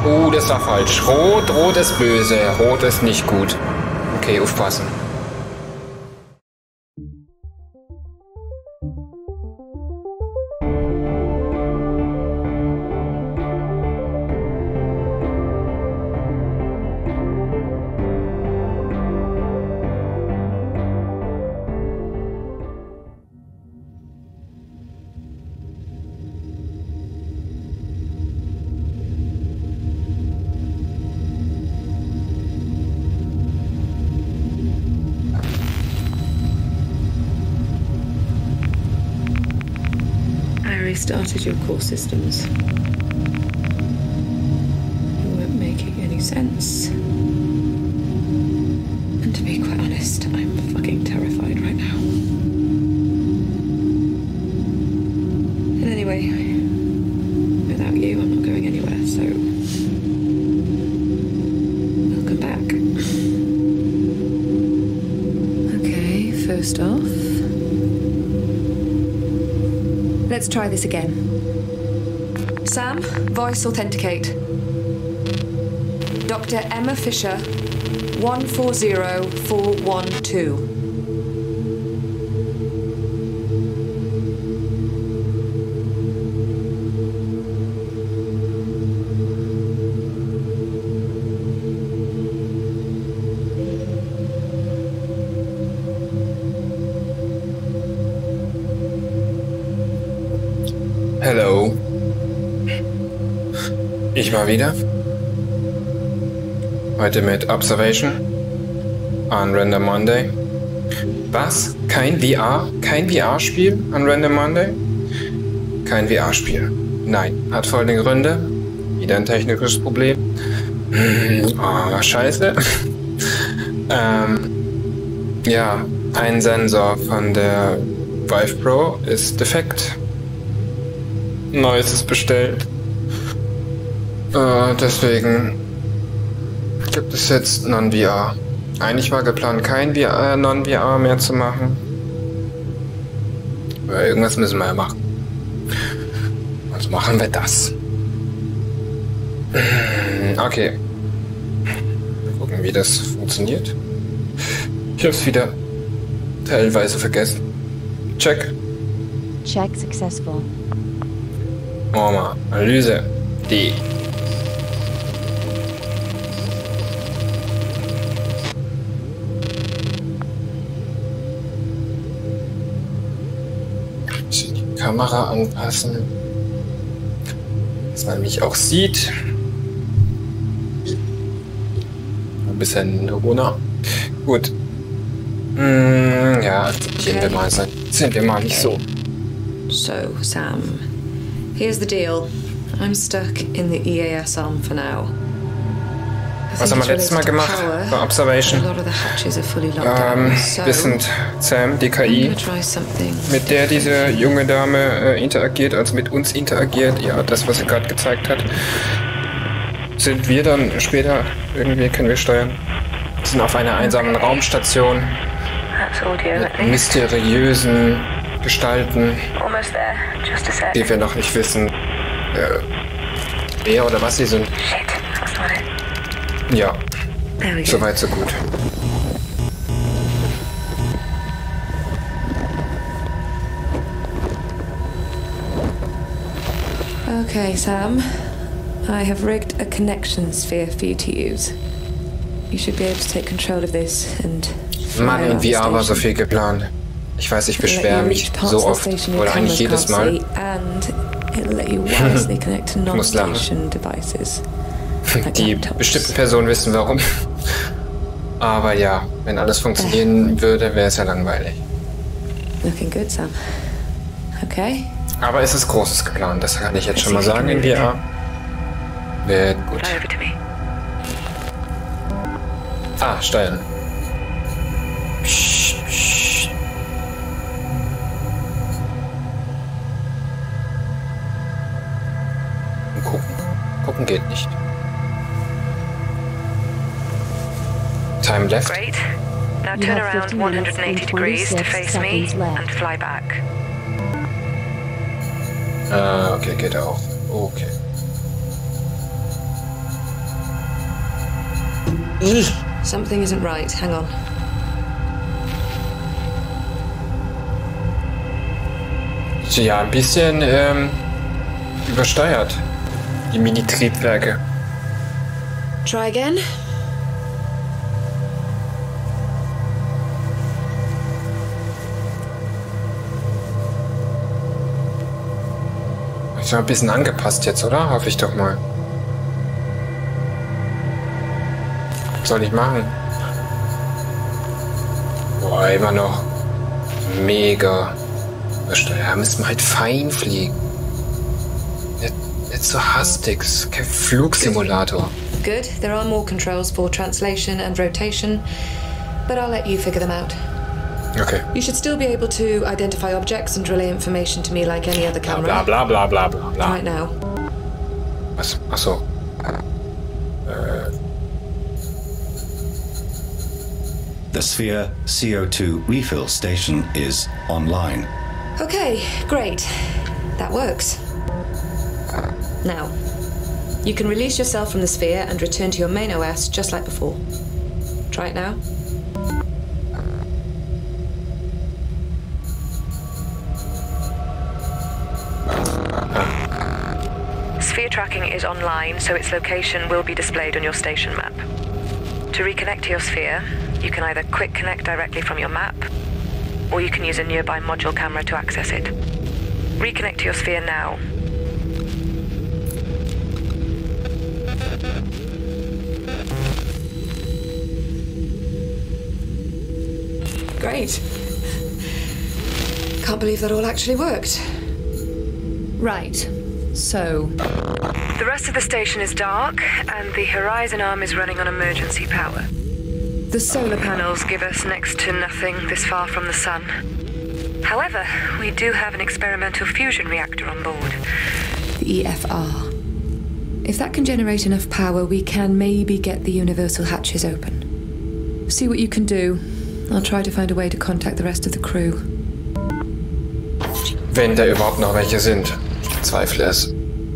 Das war falsch. Rot, rot ist böse. Rot ist nicht gut. Okay, aufpassen. Restarted your core systems. You weren't making any sense. And to be quite honest, I'm fucking terrified right now. And anyway, without you, I'm not going anywhere, so welcome back. Okay, first off, let's try this again. Sam, voice authenticate. Dr. Emma Fisher, 140412. Hello. Ich mal wieder. Heute mit Observation an Random Monday. Was? Kein VR? Kein VR-Spiel an Random Monday? Kein VR-Spiel. Nein. Hat folgende Gründe. Wieder ein technisches Problem. Oh, scheiße. Ja, ein Sensor von der Vive Pro ist defekt. Neues ist bestellt. Deswegen gibt es jetzt Non-VR. Eigentlich war geplant, kein Non-VR mehr zu machen. Aber irgendwas müssen wir ja machen. Also machen wir das. Okay. Mal gucken, wie das funktioniert. Ich hab's wieder teilweise vergessen. Check. Check successful. Norma, Analyse. D. Die Kamera anpassen, dass man mich auch sieht. Ein bisschen runter. Gut. Ja, akzeptieren wir mal. Sind wir mal nicht so. So, Sam, here's the deal. I'm stuck in the EAS arm for now. Was haben wir letztes Mal gemacht bei Observation? Wir sind Sam, die KI, mit der diese junge Dame interagiert, also mit uns interagiert. Ja, das, was sie gerade gezeigt hat. Sind wir dann später, irgendwie können wir steuern, sind auf einer einsamen Raumstation mit mysteriösen Gestalten, die wir noch nicht wissen, wer oder was sie sind. Ja, soweit so gut. Okay, Sam. I have rigged a connection sphere for you to use. You should be able to take control of this and... Mann, in VR war so viel geplant. Ich weiß, ich beschwere mich so oft, oder eigentlich jedes Mal. Ich muss lachen. Die bestimmten Personen wissen warum. Aber ja, wenn alles funktionieren würde, wäre es ja langweilig. Looking good, Sam. Okay. Aber es ist Großes geplant, das kann ich jetzt schon mal sagen in VR. Wird gut. Ah, steuern. Psst, psst. Und gucken. Gucken geht nicht. Time left. Great. Now turn around 180 degrees to face me and fly back. Okay, geht auch. Okay. Something isn't right. Hang on. Ja, ein bisschen übersteuert. Die Mini-Triebwerke. Try again. Ist ja ein bisschen angepasst jetzt, oder? Hoffe ich doch mal. Was soll ich machen? Boah, immer noch mega. Da müssen wir halt fein fliegen. Nicht so hastig. Kein Flugsimulator. Good. There are more controls for translation and rotation, but I'll let you figure them out. Okay. You should still be able to identify objects and relay information to me like any other camera. Bla bla bla bla bla bla. Right now. Was? Ach so. The Sphere CO2 refill station is online. Okay, great. That works. Now, you can release yourself from the sphere and return to your main OS just like before. Try it now. Sphere tracking is online, so its location will be displayed on your station map. To reconnect to your sphere, you can either quick connect directly from your map, or you can use a nearby module camera to access it. Reconnect to your sphere now. Great. Can't believe that all actually worked. Right. So... The rest of the station is dark, and the Horizon arm is running on emergency power. The solar panels give us next to nothing this far from the sun. However, we do have an experimental fusion reactor on board. The EFR. If that can generate enough power, we can maybe get the universal hatches open. See what you can do. I'll try to find a way to contact the rest of the crew. Wenn da überhaupt noch welche sind. Ich bezweifle es.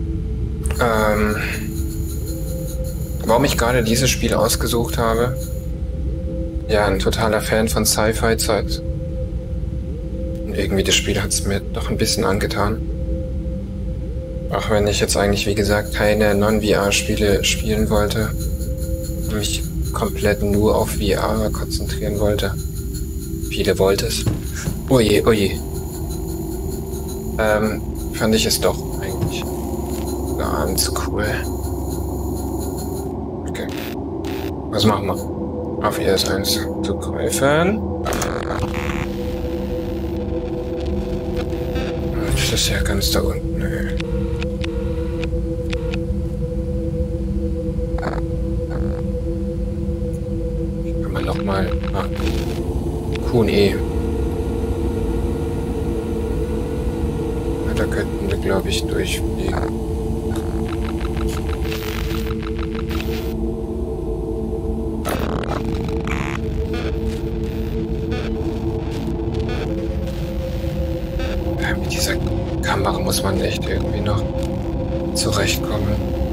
Warum ich gerade dieses Spiel ausgesucht habe? Ja, ein totaler Fan von Sci-Fi-Zeit. Und irgendwie das Spiel hat es mir doch ein bisschen angetan. Auch wenn ich jetzt eigentlich, wie gesagt, keine Non-VR-Spiele spielen wollte. Und mich komplett nur auf VR konzentrieren wollte. Viele wollte es. Oje, oje. Fand ich es doch eigentlich ganz cool. Okay. Was machen wir? Auf ES1 zugreifen. Das ist ja ganz da unten. Kann man nochmal. Q und E. Da könnten wir, glaube ich, durchfliegen. Mit dieser Kamera muss man echt irgendwie noch zurechtkommen.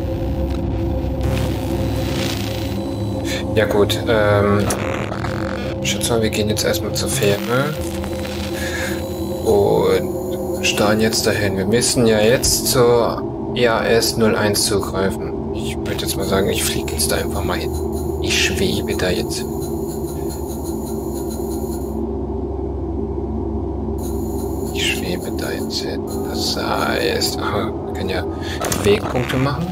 Ja gut, schätze mal, wir gehen jetzt erstmal zur Fähre und starren jetzt dahin. Wir müssen ja jetzt zur EAS 01 zugreifen. Ich würde jetzt mal sagen, ich fliege jetzt da einfach mal hin. Ich schwebe da jetzt hin. Da jetzt hin. Das heißt, aha, wir können ja Wegpunkte machen.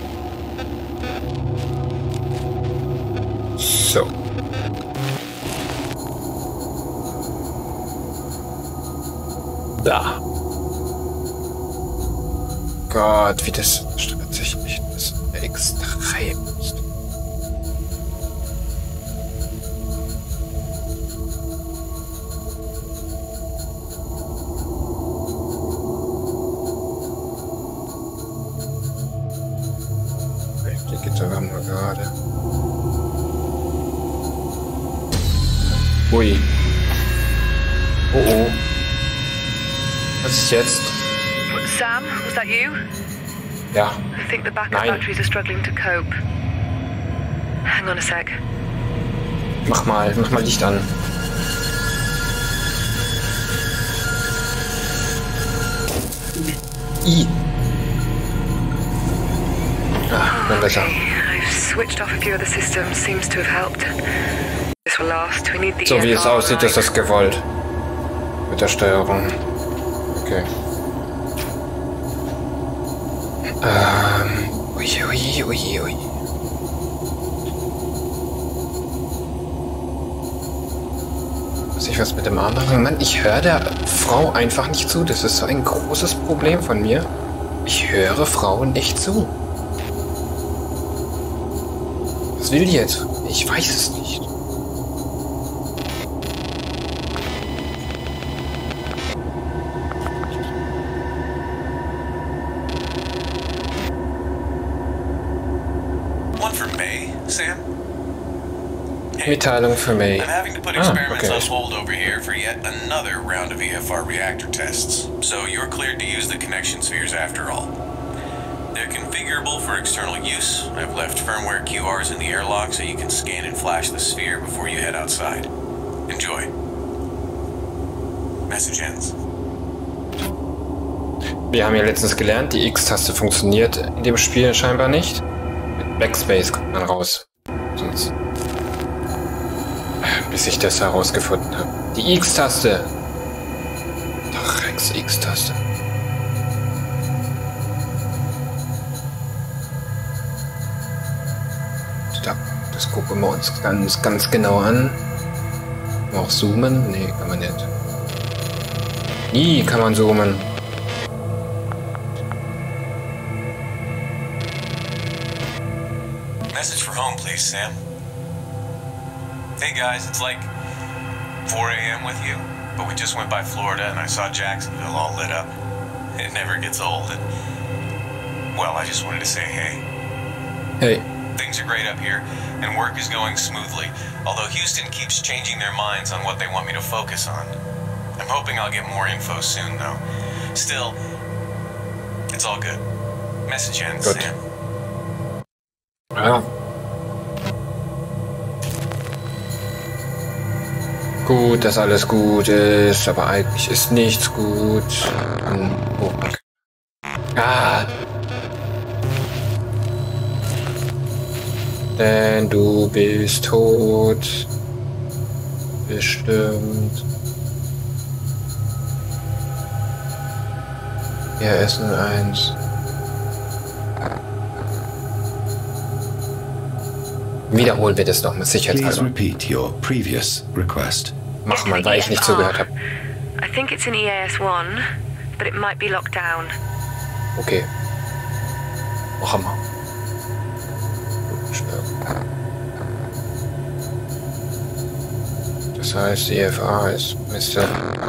So. Da. Gott, wie das stört sich nicht. Das ist extrem. Gerade. Ui. Oh oh. Was ist jetzt? Sam, was that you? Ja. I think the backup batteries are struggling to cope. Hang on a sec. Mach mal Licht an. Dann besser. I've switched off a few other systems. Seems to have helped. This will last. We need the So wie es EFR aussieht, ist das gewollt. Mit der Steuerung. Okay. Ui. Muss ich was mit dem Arm machen? Mann, ich höre der Frau einfach nicht zu. Das ist so ein großes Problem von mir. Ich höre Frauen nicht zu. Was will die jetzt? Ich weiß es nicht. One for May, Sam? Mitteilung für May. I'm having to put experiments okay. on hold over here for yet another round of EFR reactor tests. So you're cleared to use the connection spheres after all. They're configurable for external use. I've left firmware QRs in the airlock so you can scan and flash the sphere before you head outside. Enjoy. Message ends. Wir haben ja letztens gelernt, die X-Taste funktioniert in dem Spiel scheinbar nicht. Mit Backspace kommt man raus. Sonst. Bis ich das herausgefunden habe. Die X-Taste. Doch, Rex X-Taste. Das gucken wir uns ganz genau an. Kann man auch zoomen? Nee, kann man nicht. Nie kann man zoomen. Message for home, please, Sam. Hey guys, it's like 4 a.m. with you, but we just went by Florida and I saw Jacksonville all lit up. It never gets old, and well, I just wanted to say hey. Hey. Things are great up here, and work is going smoothly, although Houston keeps changing their minds on what they want me to focus on. I'm hoping I'll get more info soon, though. Still, it's all good. Message ends, Good. Sam. Ja. Gut, dass alles gut ist, aber eigentlich ist nichts gut. Oh. Ah. Denn du bist tot. Bestimmt. Wir essen eins. Wiederholen wir das noch mit Please Sicherheitshalber. repeat your previous request. Mach mal, weil ich nicht zugehört habe. I think it's in EAS-1, but it might be locked down. Okay. Mach mal. Das heißt, EFA ist Mr.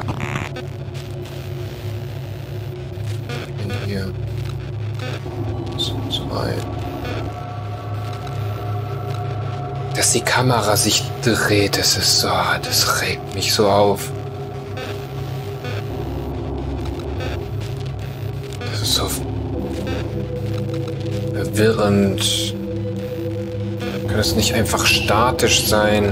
Ich bin hier. Das sind 2. Dass die Kamera sich dreht, das ist so, das regt mich so auf. Das ist so verwirrend. Kann es nicht einfach statisch sein?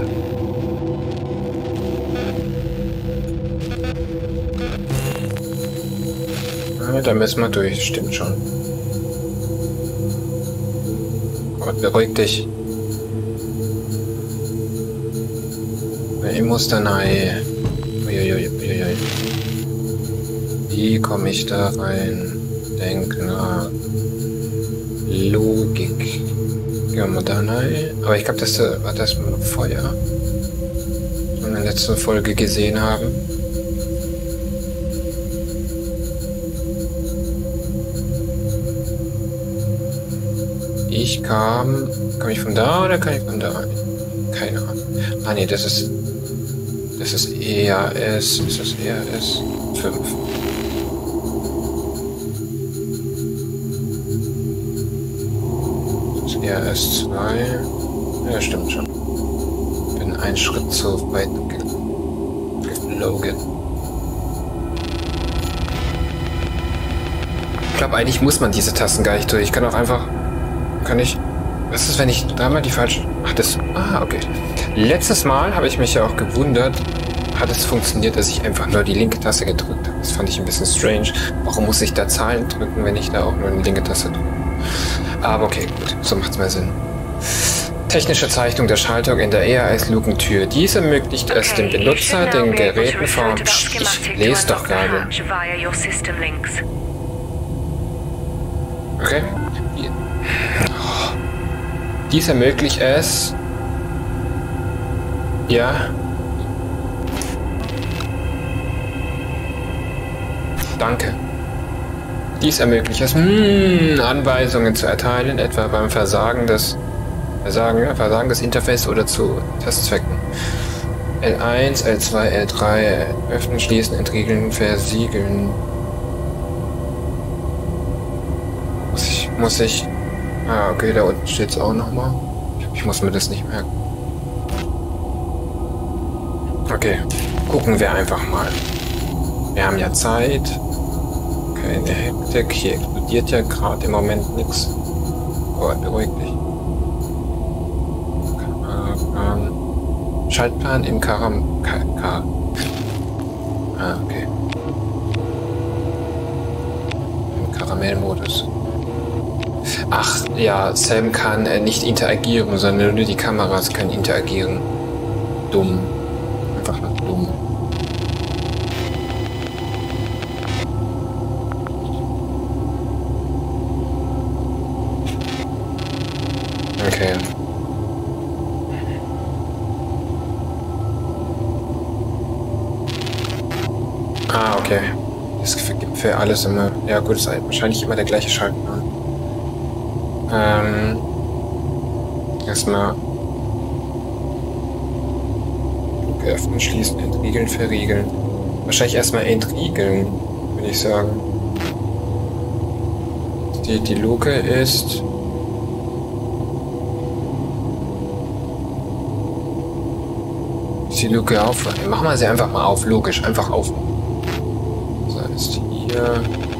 Ja, da müssen wir durch, stimmt schon. Gott, beruhig dich. Ich muss da rein. Uiuiui. Wie komme ich da rein? Denk nach. Logik. Gehen wir da rein. Aber ich glaube, das war das mit dem Feuer. Was wir in der letzten Folge gesehen haben. Kam ich von da oder kann ich von da? Keine Ahnung. Ah ne, das ist EAS. Ist das EAS 5? Das ist EAS 2. Ja, stimmt schon. Bin einen Schritt zu weit geflogen. Ich glaube, eigentlich muss man diese Tasten gar nicht durch. Ich kann auch einfach... Kann ich Was ist, wenn ich dreimal die falsche... Ach, das... Ah, okay. Letztes Mal habe ich mich ja auch gewundert, hat es funktioniert, dass ich einfach nur die linke Taste gedrückt habe. Das fand ich ein bisschen strange. Warum muss ich da Zahlen drücken, wenn ich da auch nur die linke Taste drücke? Aber okay, gut. So macht es mehr Sinn. Technische Zeichnung der Schaltung in der ERS-Lukentür. Dies ermöglicht es dem Benutzer, den Gerätenform... Ich lese doch gerade. Okay. Dies ermöglicht es... Ja. Danke. Dies ermöglicht es, Anweisungen zu erteilen, etwa beim Versagen des Interface oder zu Testzwecken. L1, L2, L3, öffnen, schließen, entriegeln, versiegeln. Muss ich... Ah, okay, da unten steht es auch nochmal. Ich muss mir das nicht merken. Okay, gucken wir einfach mal. Wir haben ja Zeit. Keine Hektik. Hier explodiert ja gerade im Moment nichts. Aber beruhig dich. Schaltplan im okay. Im Karamellmodus. Ach, ja, Sam kann nicht interagieren, sondern nur die Kameras können interagieren. Dumm. Einfach nur dumm. Okay. Ah, okay. Es gibt für alles immer... Ja gut, es ist wahrscheinlich immer der gleiche Schaltplan. Erstmal... Öffnen, schließen, entriegeln, verriegeln. Wahrscheinlich erstmal entriegeln, würde ich sagen. Die Luke ist... Die Luke auf. Machen wir sie einfach mal auf, logisch, einfach auf. So, ist hier.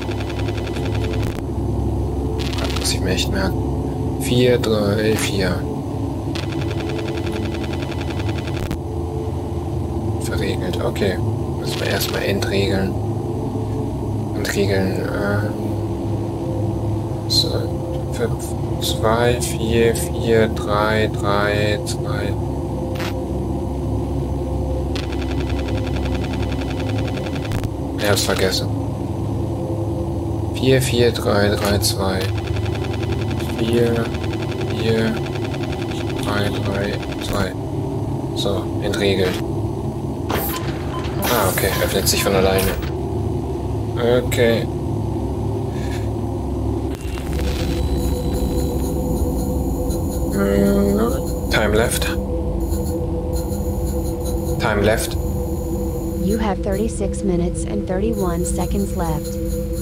Das muss ich mir echt merken. 4, 3, 4. Verriegelt, okay. Müssen wir erstmal entriegeln. Entriegeln. So, 5, 2, 4, 4, 3, 3, 2. Ich hab's vergessen. 4, 4, 3, 3, 2. 4, 4, 3, 3, 2. So, entriegelt. Ah, okay, öffnet sich von alleine. Okay. Time left. Time left. You have 36 minutes and 31 seconds left.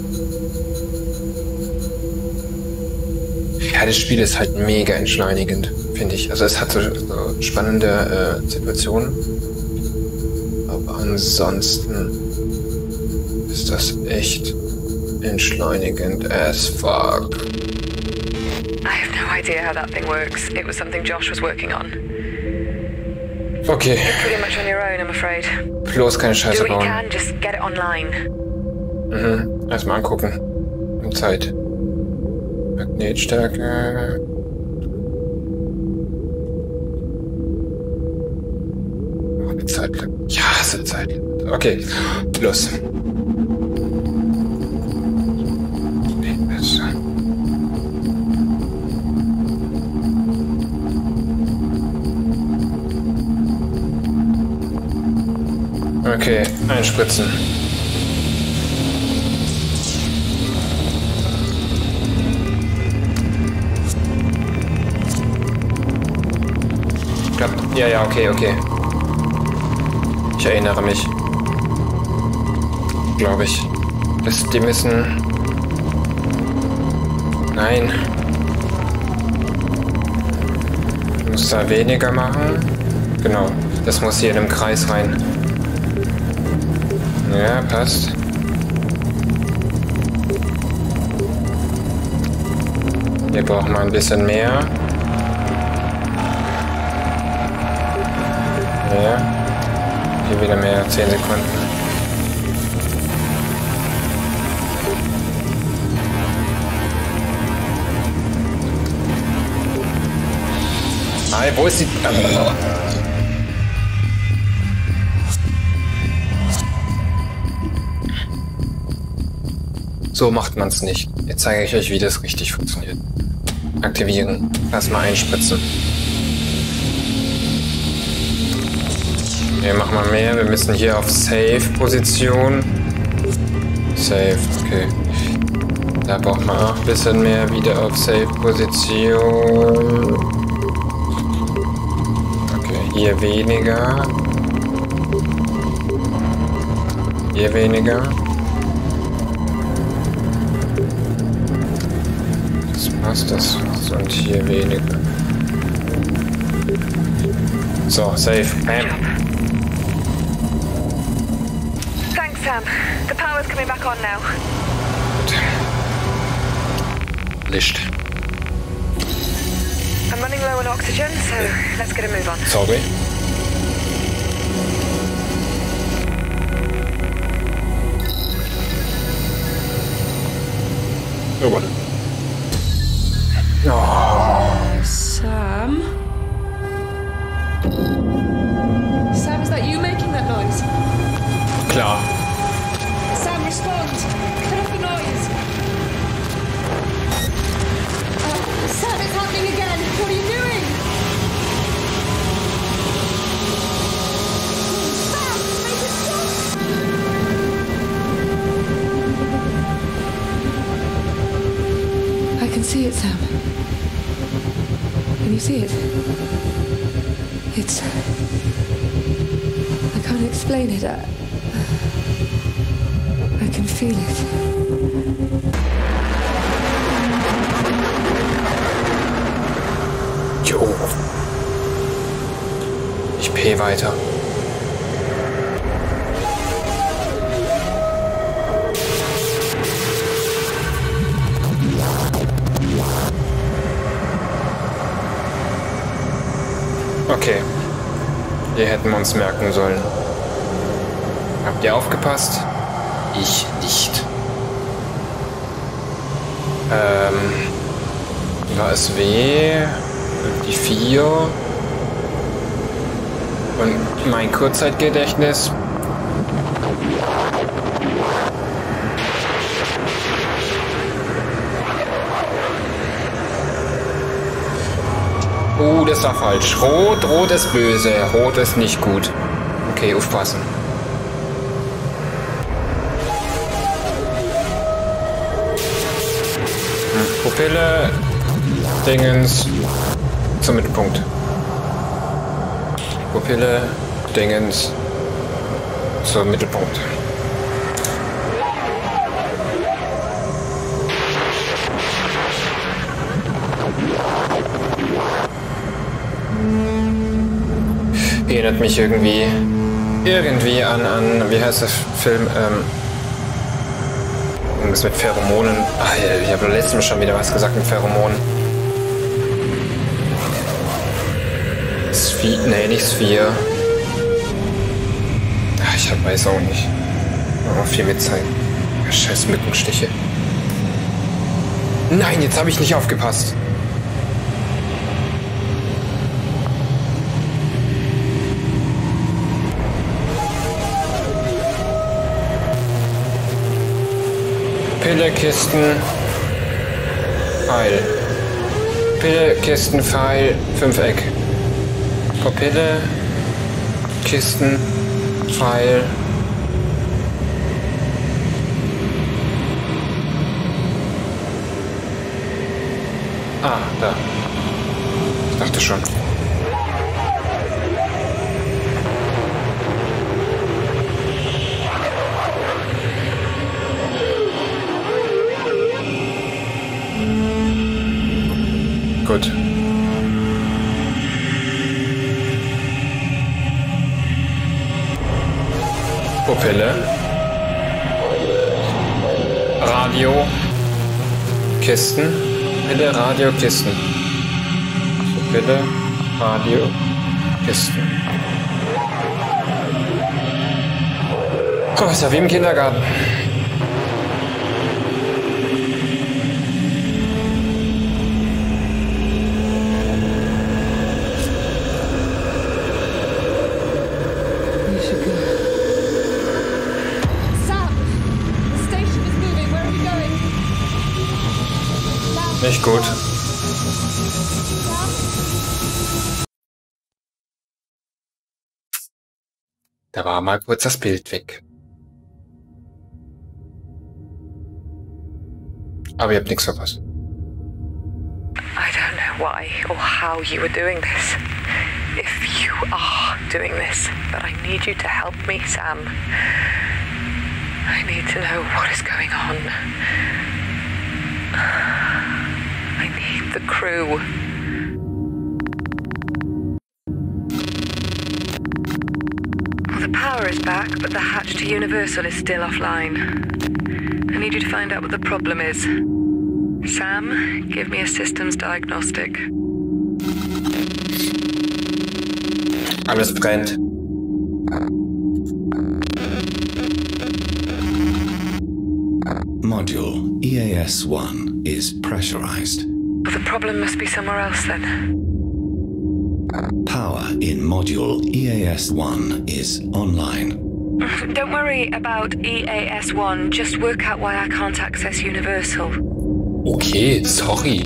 Ja, das Spiel ist halt mega entschleunigend, finde ich. Also es hat so spannende Situationen. Aber ansonsten ist das echt entschleunigend as fuck. I have no idea how that thing works. It was something Josh was working on. Okay. You're pretty much on your own, I'm afraid. Bloß keine Scheiße Do what you bauen. can, just get it online. Mhm. Erstmal angucken. Und Zeit. Magnetstärke. Oh, die Zeit bleibt. Ja, es ist Zeit. Okay. Los. Okay, einspritzen. Klappt. Ja, okay. Ich erinnere mich. Glaube ich. Die müssen... Nein. Ich muss da weniger machen. Genau. Das muss hier in den Kreis rein. Ja, passt. Hier brauchen wir ein bisschen mehr. Ja. Hier wieder mehr, 10 Sekunden. Hi, wo ist die... So macht man es nicht. Jetzt zeige ich euch, wie das richtig funktioniert. Aktivieren. Erstmal einspritzen. Hier machen wir mehr. Wir müssen hier auf Save-Position. Save, okay. Da braucht man auch ein bisschen mehr. Wieder auf Save-Position. Okay, hier weniger. Hier weniger. Das passt das. Und hier weniger. So, Save. Bam. Thanks, Sam. The power's coming back on now. Gut. Licht. I'm running low on oxygen, so let's get a move on. Sorry. Oh, warte. Oh. Sam? Sam, is that you making that noise? Klar. Sam, respond! Cut off the noise! Sam, it's happening again! What are you doing? Sam, make it stop! I can see it, Sam. Can you see it? It's... I can't explain it. I can feel it. Jo. Ich P weiter. Okay. Hier hätten wir uns merken sollen. Habt ihr aufgepasst? Ich nicht. Da ist W, die 4 und mein Kurzzeitgedächtnis. Das war falsch. Rot, rot ist böse, rot ist nicht gut. Okay, aufpassen. Pupille, Dingens, zum Mittelpunkt. Pupille, Dingens, zum Mittelpunkt. Erinnert mich irgendwie an, wie heißt der Film, irgendwas mit Pheromonen. Ach, ich habe letztes Mal schon wieder was gesagt mit Pheromonen. Nee, nicht Sphere. Ach, ich weiß auch nicht. Aber viel mitzeigen. Ja, scheiß Mückenstiche. Nein, jetzt habe ich nicht aufgepasst. Pillekisten, Pfeil. Pillekisten, Pfeil, 5-Eck. Pupille, Kisten, Pfeil. Ah, da. Ich dachte schon. Gut. Pupille. Radio. Kisten. Pupille, Radio, Kisten. Pupille, Radio, Kisten. Oh, ist ja wie im Kindergarten. Nicht gut. Da war mal kurz das Bild weg. Aber ihr habt nichts verpasst. I don't know why or how you were doing this. If you are doing this, but I need you to help me, Sam. I need to know what is going on. I need the crew. Well, the power is back, but the hatch to Universal is still offline. I need you to find out what the problem is. Sam, give me a systems diagnostic. Alles brennt. Module EAS-1 is pressurized. Well, the problem must be somewhere else then. Power in Module EAS-1 is online. Don't worry about EAS-1, just work out why I can't access Universal. Okay, sorry.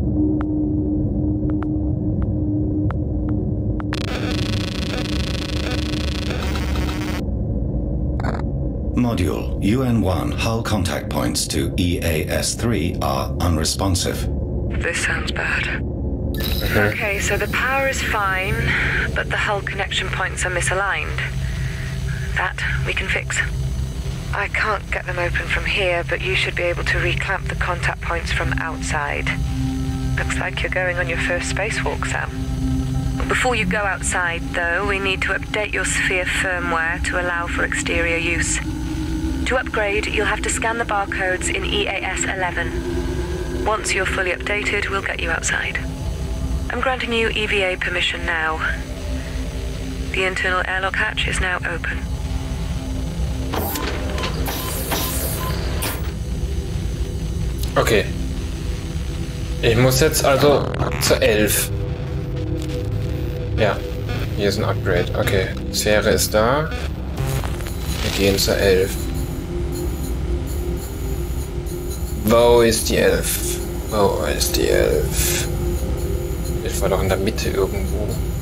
Module UN-1 hull contact points to EAS-3 are unresponsive. This sounds bad. Okay, so the power is fine, but the hull connection points are misaligned. That we can fix. I can't get them open from here, but you should be able to reclamp the contact points from outside. Looks like you're going on your first spacewalk, Sam. Before you go outside, though, we need to update your sphere firmware to allow for exterior use. To upgrade, you'll have to scan the barcodes in EAS-11. Once you're fully updated, we'll get you outside. I'm granting you EVA permission now. The internal airlock hatch is now open. Okay. Ich muss jetzt also zur 11. Ja, hier ist ein Upgrade. Okay, Sphäre ist da. Wir gehen zur 11. Wo ist die 11? Wo ist die 11? Ich war doch in der Mitte irgendwo.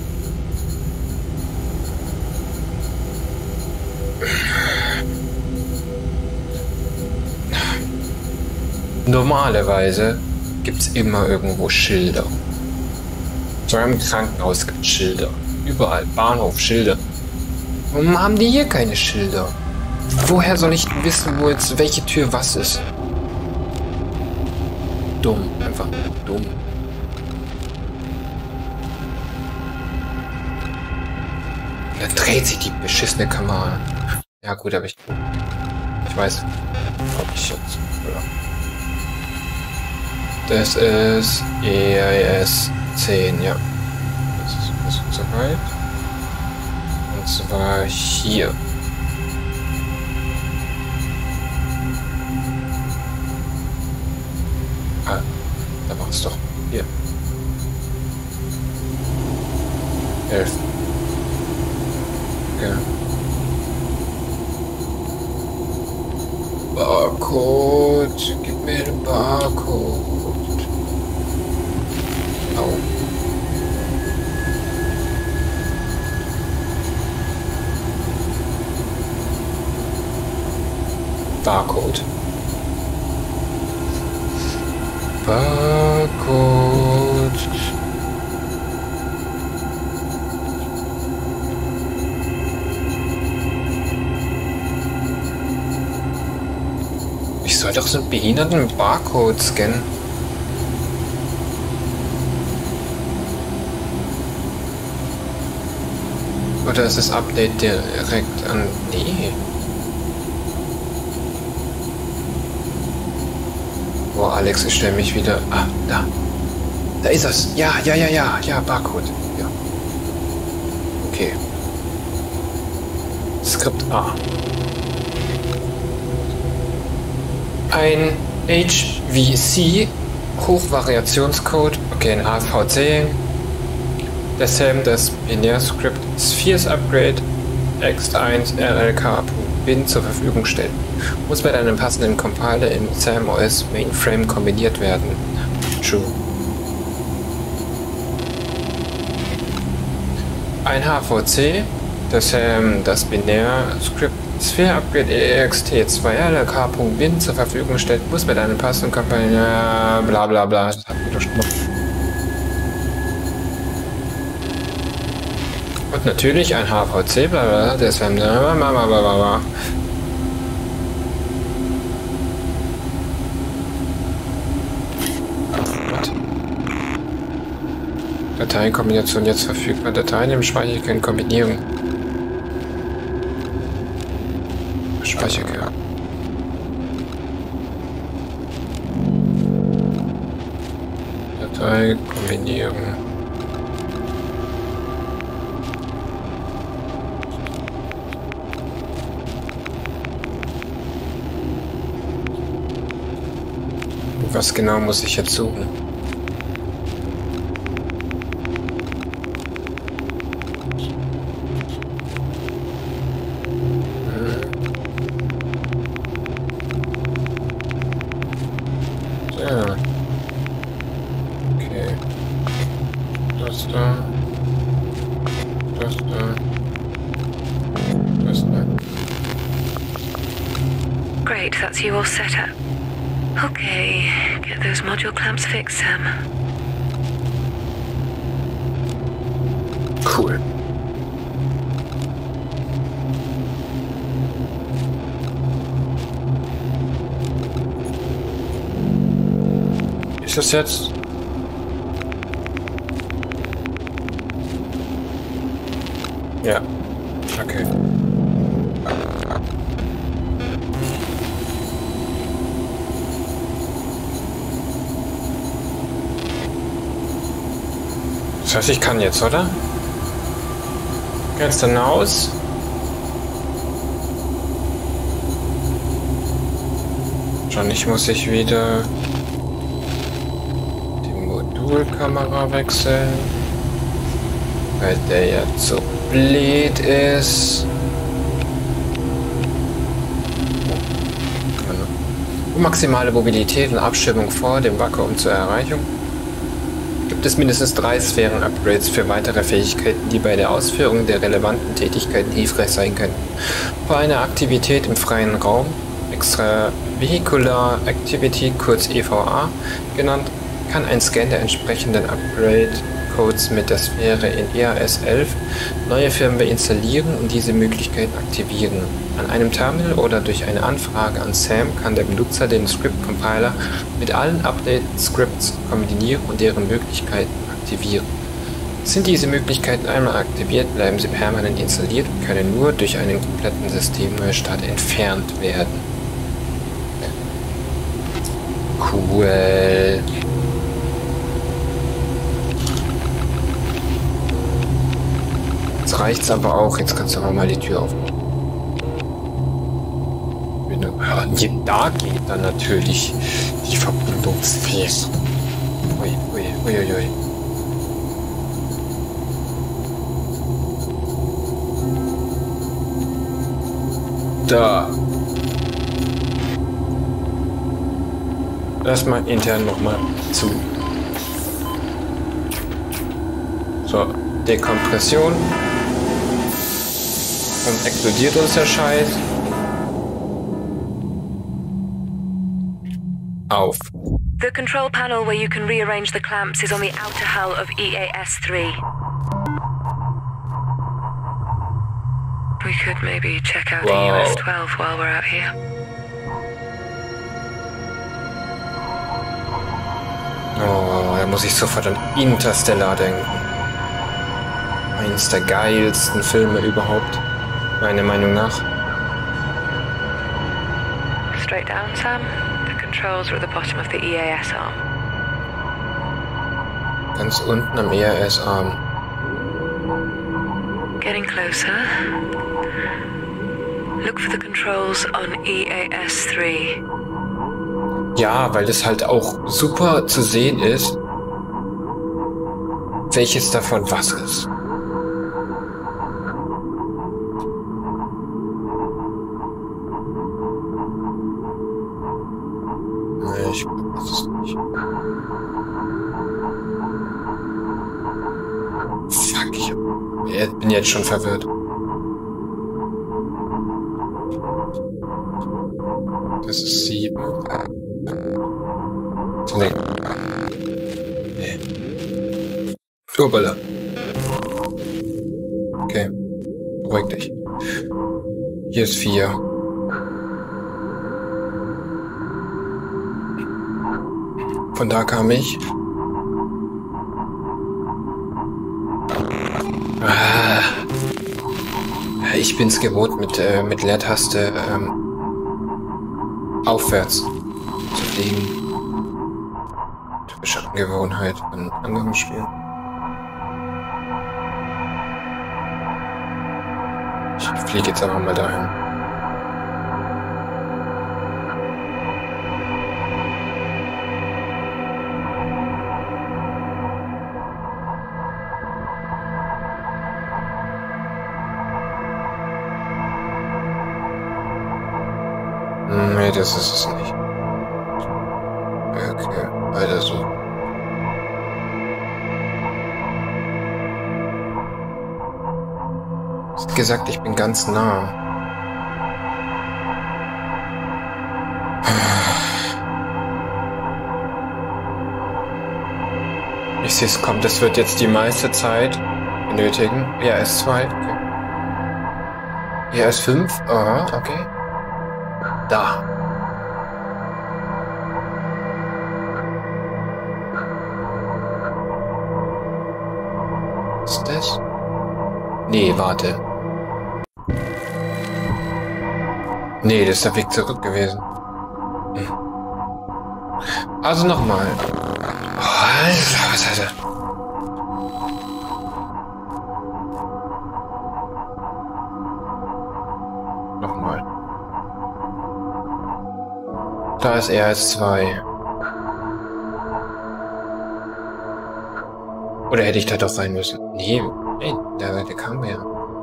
Normalerweise gibt es immer irgendwo Schilder. Sogar im Krankenhaus gibt es Schilder. Überall. Bahnhof, Schilder. Warum haben die hier keine Schilder? Woher soll ich wissen, wo jetzt welche Tür was ist? Dumm. Einfach dumm. Da dreht sich die beschissene Kamera. Ja gut, aber ich weiß, ob ich jetzt... Oder. Das ist EAS 10, ja. Das ist ein bisschen zu weit. Und zwar hier. Ah, da war es doch. Hier. 11. Okay. Barcode. Gib mir den Barcode. Au. Barcode. Barcode. Ich soll doch so einen behinderten Barcode scannen. Oder ist das Update direkt an... Nee. Boah, Alex, ich stelle mich wieder... Ah, da. Da ist es. Ja, Barcode. Ja. Okay. Skript A. ein HVC, Hochvariationscode, okay, ein HVC, der Sam das Binär-Script Spheres Upgrade X1 RLK.bin zur Verfügung stellt. Muss mit einem passenden Compiler im Sam OS Mainframe kombiniert werden. True. Ein HVC, das das Binär-Script Sphere Upgrade EXT2 RLK.bin zur Verfügung stellt, muss mit einem passenden Compiler bla bla bla. Das hat wieder schon gemacht. Und natürlich ein HVC, bla bla, der Sam bla. Dateienkombination jetzt verfügbar. Dateien im Speicher können Kombinierung. Speicherkern. Datei kombinieren. Was genau muss ich jetzt suchen? Ja. Okay. Das da. Das da. Das da. Great, that's you all set up. Okay, get those module clamps fixed, Sam. Cool. Ist das jetzt? Ja. Okay. Das heißt, ich kann jetzt, oder? Jetzt hinaus. Wahrscheinlich muss ich wieder die Modulkamera wechseln, weil der jetzt so blöd ist. Um maximale Mobilität und Abschirmung vor dem Vakuum zur Erreichung gibt es mindestens 3 Sphären-Upgrades für weitere Fähigkeiten, die bei der Ausführung der relevanten Tätigkeiten hilfreich sein können. Bei einer Aktivität im freien Raum, Extravehicular Activity, kurz EVA genannt, kann ein Scan der entsprechenden Upgrade-Codes mit der Sphäre in EAS-11 neue Firmware installieren und diese Möglichkeit aktivieren. An einem Terminal oder durch eine Anfrage an Sam kann der Benutzer den Script-Compiler mit allen Update-Scripts kombinieren und deren Möglichkeiten aktivieren. Sind diese Möglichkeiten einmal aktiviert, bleiben sie permanent installiert und können nur durch einen kompletten Systemneustart entfernt werden. Cool. Jetzt reicht's aber auch. Jetzt kannst du aber mal die Tür aufmachen. Da geht dann natürlich die Verbindungsfähigkeit. Ui, ui, ui, ui, ui. Da. Erstmal intern nochmal zu. So, Dekompression. Und explodiert uns der Scheiß. Auf. The control panel where you can rearrange the clamps is on the outer hull of EAS-3. We could maybe check out EUS-12 while we're out here. Oh, da muss ich sofort an Interstellar denken. Eines der geilsten Filme überhaupt, meiner Meinung nach. Straight down, Sam. The controls are at the bottom of the EAS arm. Ganz unten am EAS-Arm. Getting closer. Look for the controls on EAS-3. Ja, weil das halt auch super zu sehen ist, welches davon was ist. Nee, ich weiß es nicht. Fuck, ich bin jetzt schon verwirrt. Das ist 7. Nee. Urbala. Okay. Beruhig dich. Hier ist 4. Von da kam ich. Ich bin's gewohnt, mit Leertaste aufwärts zu fliegen. Typische Angewohnheit von anderen Spielen. Ich fliege jetzt einfach mal dahin. Nee, das ist es nicht. Okay, weiter so. Du hast gesagt, ich bin ganz nah. Ich sehe es kommt, das wird jetzt die meiste Zeit benötigen. ERS2, okay. ERS5, aha, okay. Da. Was ist das? Nee, warte. Nee, das ist der Weg zurück gewesen. Also nochmal. Alter, was ist das? Nochmal. Da ist ERS2. Oder hätte ich da doch rein müssen? Nee, der kam ja.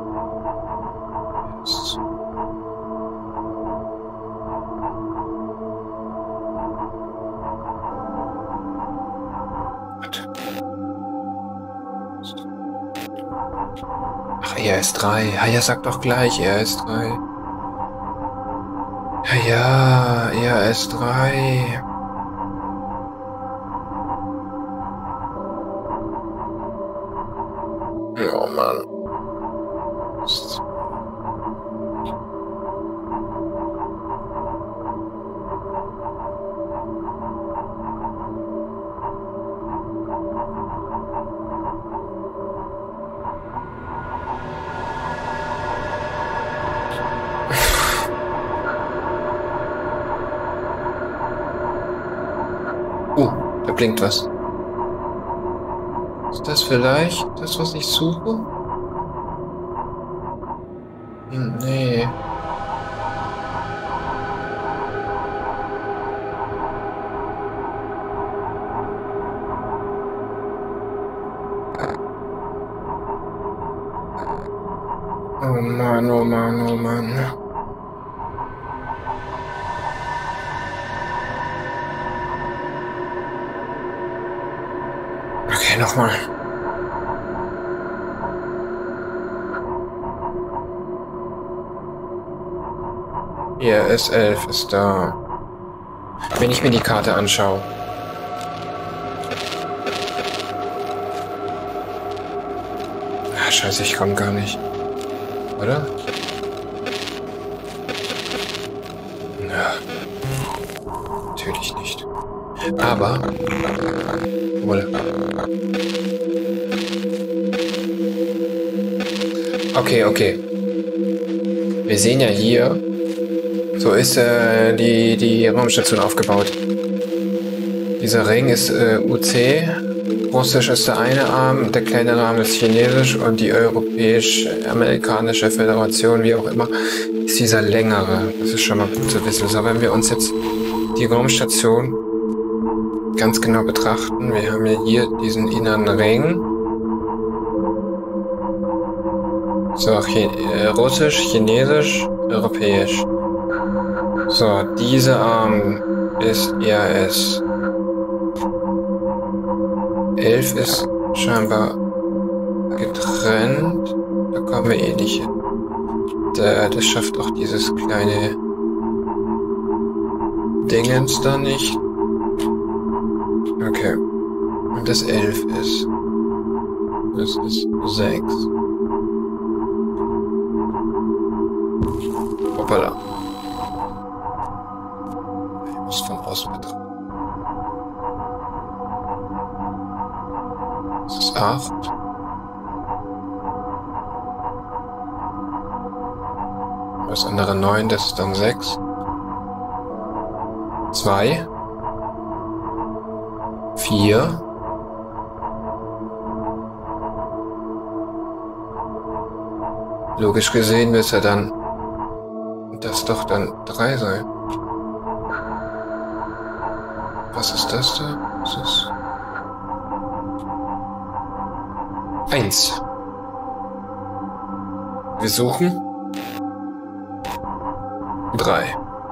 Ach, ERS3. Ja, sag doch gleich, ERS3. Ja, ERS3. Oh Mann. Da blinkt was. Ist das vielleicht das, was ich suche? Nee. Oh Mann, oh Mann, oh Mann. Okay, nochmal. ERS11 ist da. Wenn ich mir die Karte anschaue. Ah, scheiße, ich komme gar nicht. Oder? Ja. Natürlich nicht. Aber... Oder? Okay. Wir sehen ja hier, so ist die Raumstation aufgebaut. Dieser Ring ist UC, Russisch ist der eine Arm, der kleine Arm ist Chinesisch und die Europäisch-Amerikanische Föderation, wie auch immer, ist dieser längere. Das ist schon mal gut zu wissen. So, wenn wir uns jetzt die Raumstation ganz genau betrachten. Wir haben ja hier diesen inneren Ring. So, Russisch, Chinesisch, Europäisch. So, dieser Arm ist IAS. 11 ist scheinbar getrennt. Da kommen wir eh nicht hin. Das schafft auch dieses kleine Dingens da nicht. Okay. Und das 11 ist. Das ist 6. Hoppala. Ich muss von außen betrachten. Das ist 8. Das andere 9, das ist dann 6. 2. 4. Logisch gesehen müsste dann das doch dann 3 sein. Was ist das da? Das ist 1. Wir suchen 3.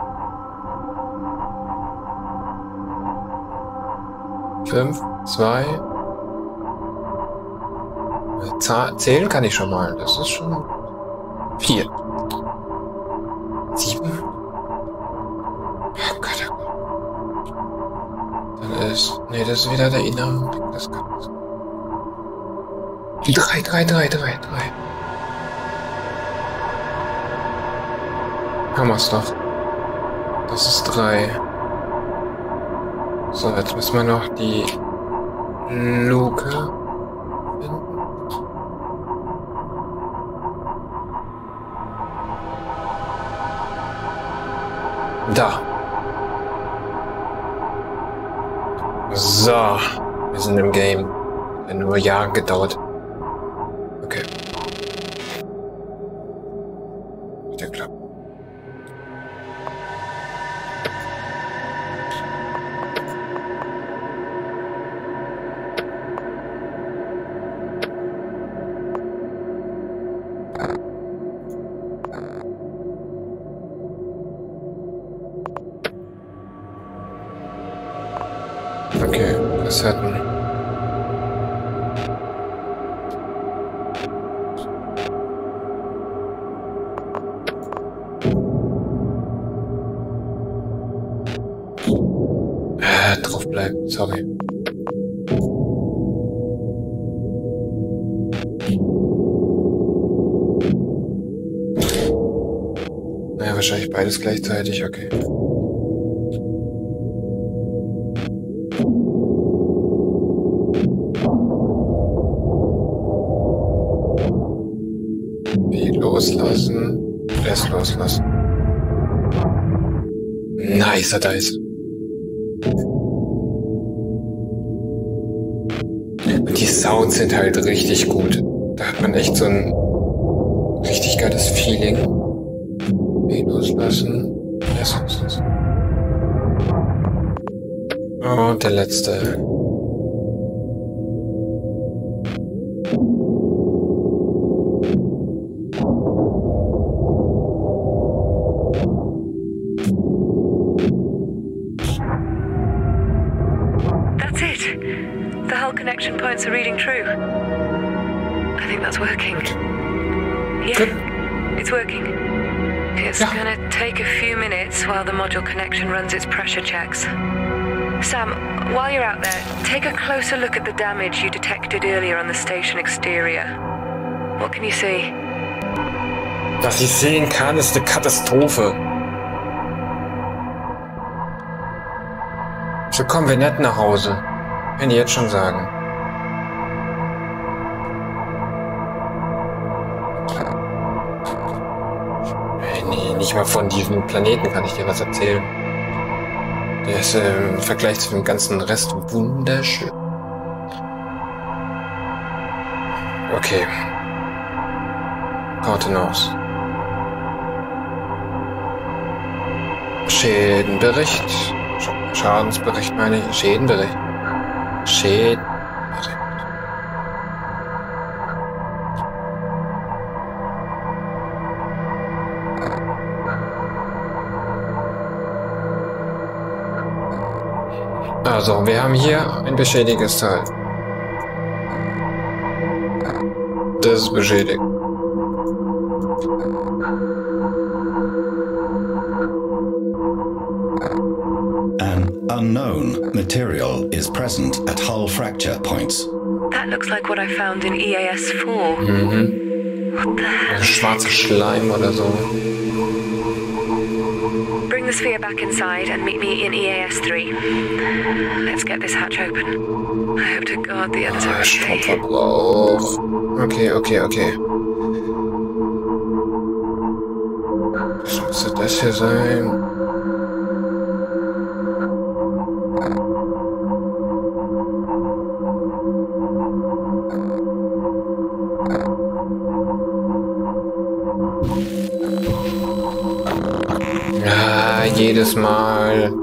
Fünf, 2. Zählen kann ich schon mal. Das ist schon 4. 7. Oh Gott, oh Gott. Dann ist. Nee, das ist wieder der innere. Das kann nicht sein. 3. Haben wir's doch. Das ist 3. So, jetzt müssen wir noch die Luke finden. Da. So. Wir sind im Game. Hat nur Jahre gedauert. Okay. Wird ja klappen. Okay, das hätten. Drauf bleiben, sorry. Naja, wahrscheinlich beides gleichzeitig, okay. Loslassen. Erst loslassen. Nice, da ist. Und die Sounds sind halt richtig gut. Da hat man echt so ein richtig geiles Feeling. Loslassen. Erst loslassen. Und der letzte. Connection points are reading true. I think that's working. Yeah, good. It's working. It's gonna take a few minutes while the module connection runs its pressure checks. Sam, while you're out there, take a closer look at the damage you detected earlier on the station exterior. What can you see? Was ich sehen kann, ist eine Katastrophe. So kommen wir nicht nach Hause. Kann ich jetzt schon sagen. Nee, nicht mal von diesem Planeten kann ich dir was erzählen. Der ist im Vergleich zu dem ganzen Rest wunderschön. Okay. Kontenance. Schädenbericht. Schadensbericht meine ich. Schädenbericht. Schädenbericht. Also, wir haben hier ein beschädigtes Teil. Das ist beschädigt. An unknown material is present at hull fracture points. That looks like what I found in EAS-4. Mhm. What the hell? Schwarzer Schleim oder so. Bring the sphere back inside and meet me in EAS-3. Let's get this hatch open. I hope to God the others are okay. Stromverbrauch. Okay. Was müsste das hier sein? Ja, jedes Mal.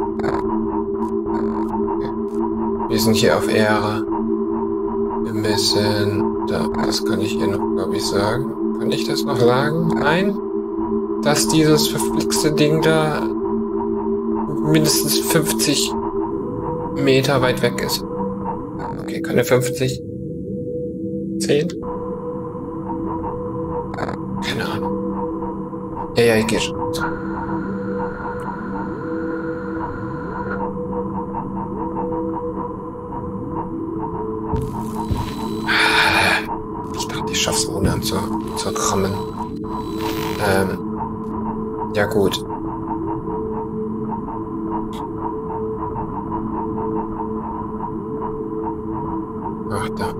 Wir sind hier auf Ära. Wir müssen... Das kann ich hier noch, glaube ich, sagen. Kann ich das noch sagen? Nein? Dass dieses verflixte Ding da mindestens 50 Meter weit weg ist. Okay, keine 50? 10? Keine Ahnung. Ja, ich gehe schon. So. Ich dachte, ich schaff's ohne anzurammen. Ja gut. Ach, da.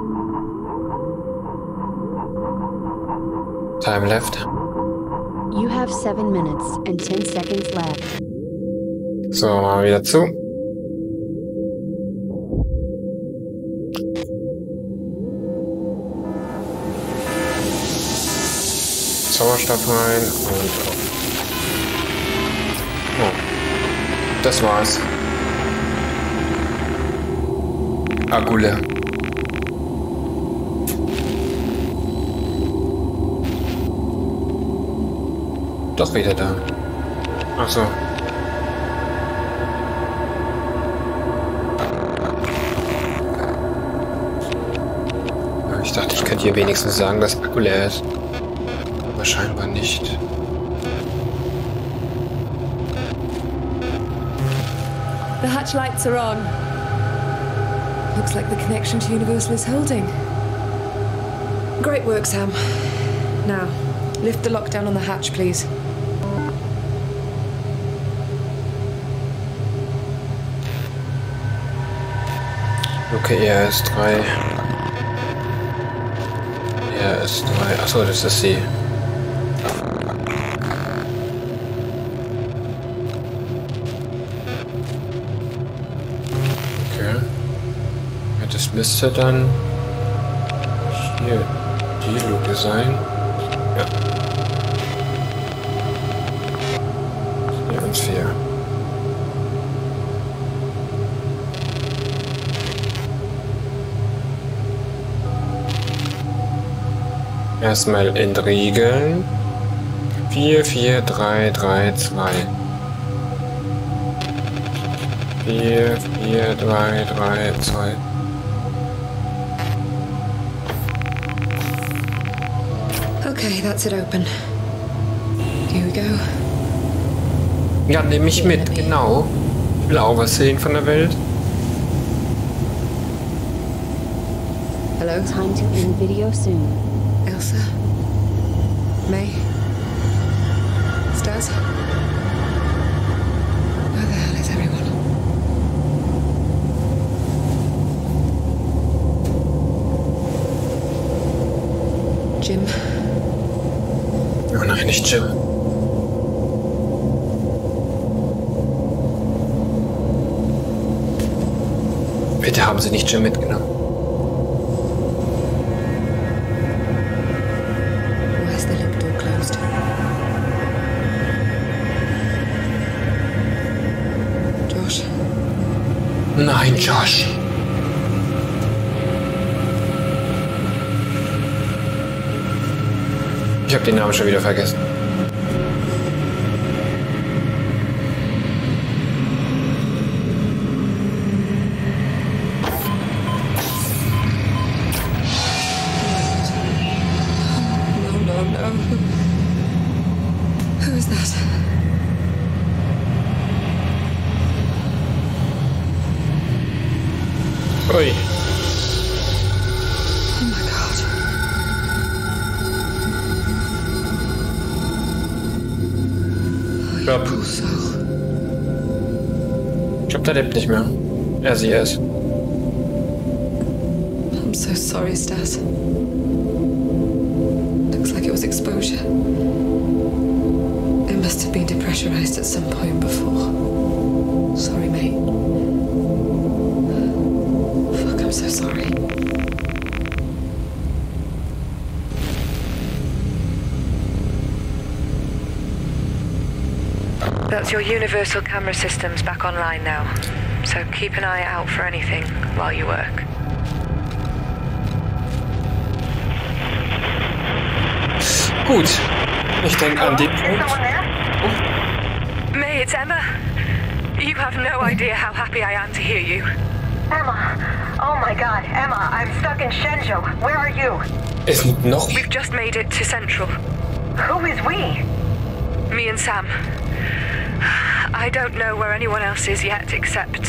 Time left. You have 7 minutes and 10 seconds left. So, mal wieder zu. Sauerstoff rein und oh, das war's. Akku leer. Doch wieder da. Ach so. Ich dachte, ich könnte hier wenigstens sagen, dass Akku leer ist. Aber scheinbar nicht. The hatch lights are on. Looks like the connection to Universal is holding. Great work, Sam. Now, lift the lockdown on the hatch, please. Okay, EAS-3. EAS-3. Achso, das ist sie. Okay. Ja, das müsste dann hier die Luke sein. Ja. 4 und 4. Erstmal entriegeln. 4, 4, 3, 3, 2. 4, 4, 3, 3, 2. Okay, that's it open. Here we go. Ja, nehme ich mit, genau. Ich will auch was sehen von der Welt. Hello? Time to end video soon. Elsa? May? Stas? Where the hell is everyone? Jim? Oh nein, nicht Jim. Bitte haben Sie nicht Jim mitgenommen. Where's the lift door closed? Josh? Nein, Josh. Ich habe den Namen schon wieder vergessen. Who is that? Ui. Oh my God. Ich glaube, der lebt nicht mehr. Sie ist. I'm so sorry, Stas. Looks like it was exposure. It must have been depressurized at some point before. Sorry, mate. Fuck, I'm so sorry. That's your universal camera systems back online now. So keep an eye out for anything while you work. Gut. Ich denke an den Punkt. May, it's Emma. You have no idea how happy I am to hear you. Emma! Oh my God, Emma, I'm stuck in Shenzhou. Where are you? Es liegt noch. We've just made it to Central. Who is we? Me and Sam. I don't know where anyone else is yet except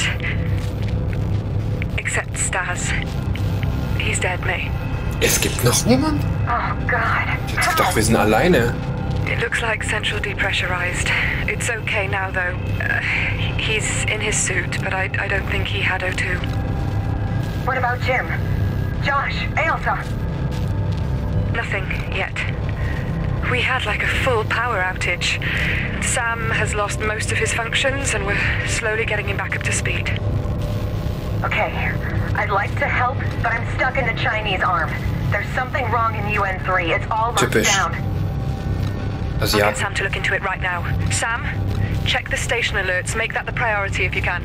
Stas. He's dead, May. Es gibt noch jemand? Oh God. Ich dachte, wir sind alleine. It looks like Central depressurized. It's okay now, though. He's in his suit, but I don't think he had O2. What about Jim? Josh? Ailsa? Nothing yet. We had like a full power outage. Sam has lost most of his functions, and we're slowly getting him back up to speed. Okay, I'd like to help, but I'm stuck in the Chinese arm. There's something wrong in UN3. It's all locked down. I'll get Sam to look into it right now. Sam, check the station alerts. Make that the priority if you can.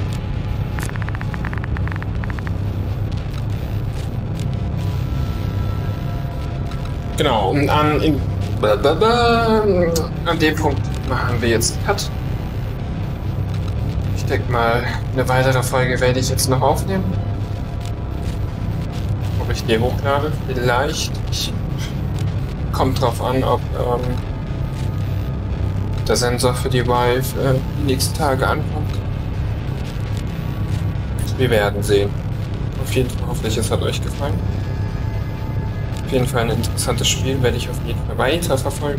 Genau, und an dem Punkt machen wir jetzt einen Cut. Ich denke mal, eine weitere Folge werde ich jetzt noch aufnehmen. Ob ich die hochlade? Vielleicht. Kommt drauf an, ob der Sensor für die Vive die nächsten Tage ankommt. Wir werden sehen. Auf jeden Fall hoffentlich, es hat euch gefallen. Auf jeden Fall ein interessantes Spiel, werde ich auf jeden Fall weiter verfolgen.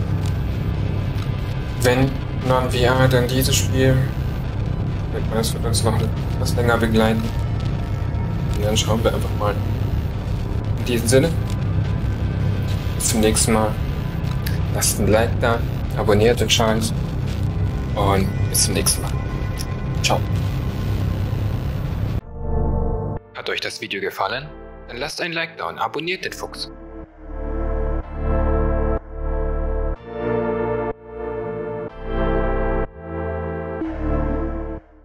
Wenn Non-VR, dann dieses Spiel. Das wird uns noch etwas länger begleiten. Und dann schauen wir einfach mal. In diesem Sinne. Bis zum nächsten Mal. Lasst ein Like da, abonniert den Scheiß. Und bis zum nächsten Mal. Ciao. Hat euch das Video gefallen? Dann lasst ein Like da und abonniert den Fuchs.